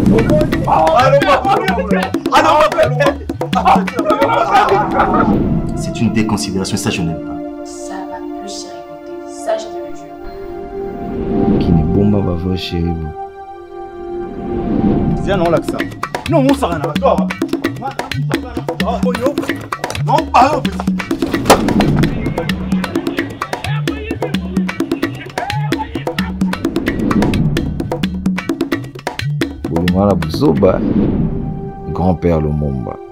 C'est une déconsidération, ça je n'aime pas. Ça va plus s'arrêter, ça je te le jure. Qui n'est bon ma va chérie. Tiens non l'accent. Non mon ça rien à toi. Non pas petit. Bolimala Buzoba, grand-père Lumumba.